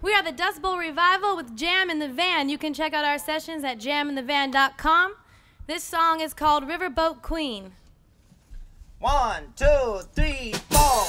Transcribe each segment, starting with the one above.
We are the Dust Bowl Revival with Jam in the Van. You can check out our sessions at jaminthevan.com. This song is called Riverboat Queen. 1, 2, 3, 4.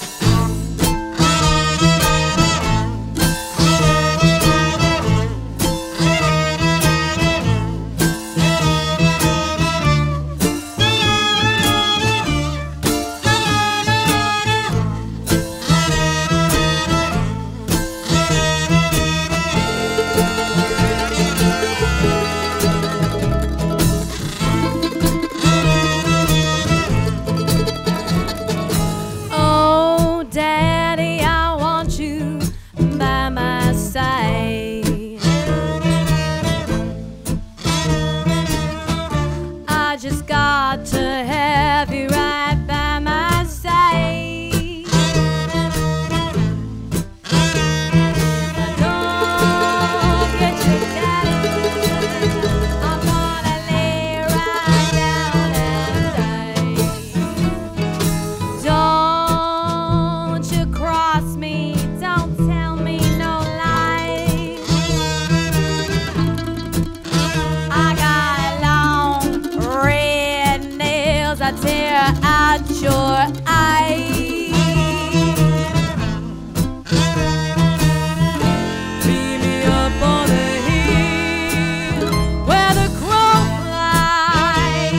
Just got to have you right by my side. Don't get your daddy. I'm gonna lay right down and die. Don't you cross me, don't tell me no lies. I got red nails, I tear out your eyes. Meet me up on the hill where the crow flies.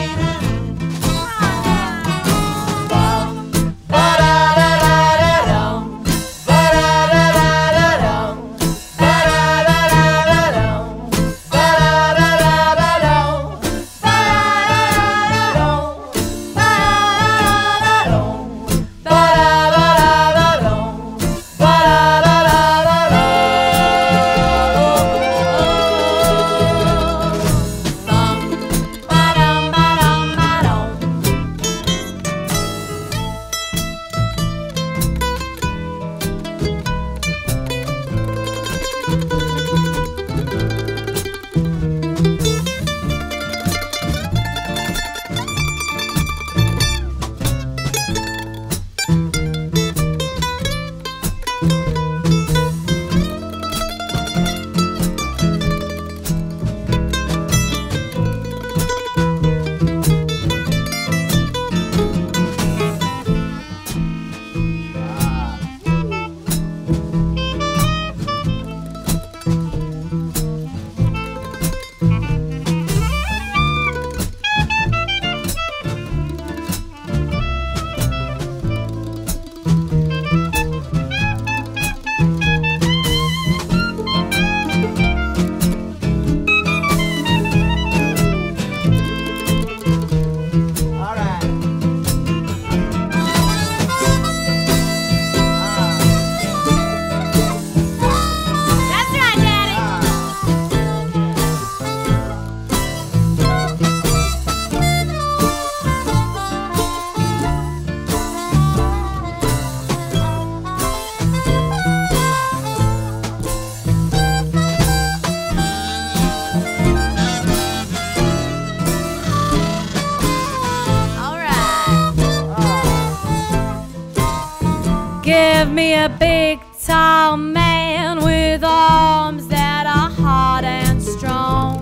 Give me a big, tall man with arms that are hard and strong.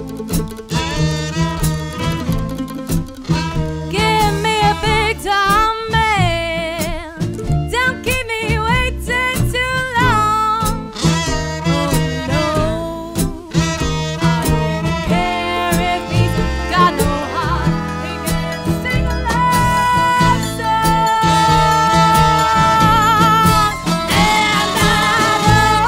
Give me a big, tall man. Don't keep me waiting too long. Oh no, I don't care if he's got no heart. He can sing a love song. And I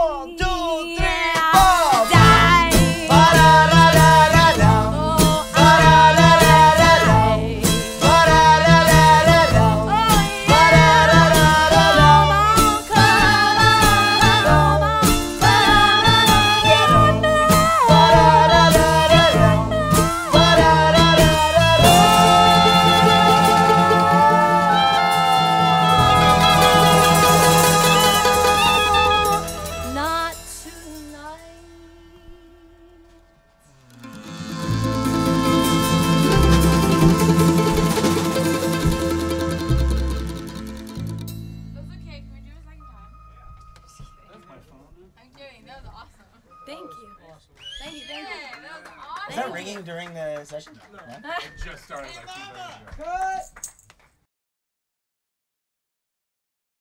1, 2, 3, 4. Die. Ba-da-da-da-da-da. Oh, Ba-da-da-da-da-da. Ba-da-da-da-da-da. Not tonight. That's okay. Can we do it a second time? That's my phone. I'm kidding. That was awesome. Thank you. Thank you. Yeah, Thank you. that was awesome. Is that ringing during the session? No. It just started like 2 minutes ago. Cut!